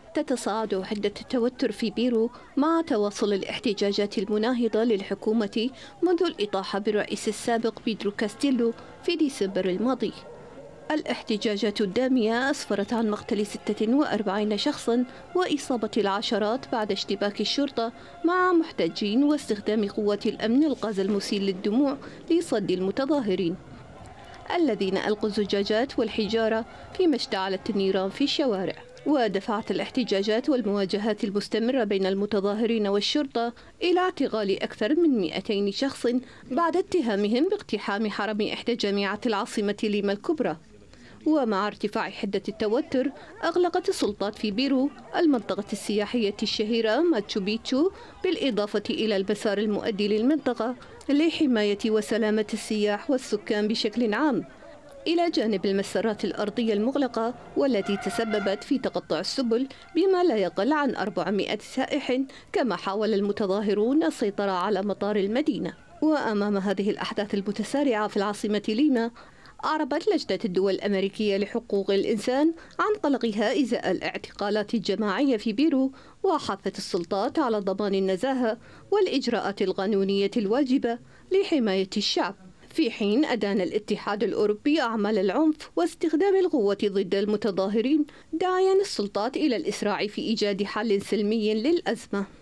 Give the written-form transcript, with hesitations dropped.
تتصاعد حدة التوتر في بيرو مع تواصل الاحتجاجات المناهضة للحكومة منذ الإطاحة بالرئيس السابق بيدرو كاستيلو في ديسمبر الماضي. الاحتجاجات الدامية أسفرت عن مقتل 46 شخصا وإصابة العشرات بعد اشتباك الشرطة مع محتجين واستخدام قوات الأمن الغاز المسيل للدموع لصد المتظاهرين الذين ألقوا الزجاجات والحجارة فيما اشتعلت النيران في الشوارع. ودفعت الاحتجاجات والمواجهات المستمرة بين المتظاهرين والشرطة إلى اعتقال أكثر من 200 شخص بعد اتهامهم باقتحام حرم إحدى جامعات العاصمة ليما الكبرى. ومع ارتفاع حدة التوتر أغلقت السلطات في بيرو المنطقة السياحية الشهيرة ماتشو بيتشو بالإضافة إلى المسار المؤدي للمنطقة لحماية وسلامة السياح والسكان بشكل عام، إلى جانب المسارات الأرضية المغلقة والتي تسببت في تقطع السبل بما لا يقل عن 400 سائح، كما حاول المتظاهرون السيطرة على مطار المدينة. وأمام هذه الأحداث المتسارعة في العاصمة ليما، أعربت لجنة الدول الأمريكية لحقوق الإنسان عن قلقها إزاء الاعتقالات الجماعية في بيرو، وحثت السلطات على ضمان النزاهة والإجراءات القانونية الواجبة لحماية الشعب، في حين أدان الاتحاد الأوروبي أعمال العنف واستخدام القوة ضد المتظاهرين، داعيا السلطات إلى الإسراع في إيجاد حل سلمي للأزمة.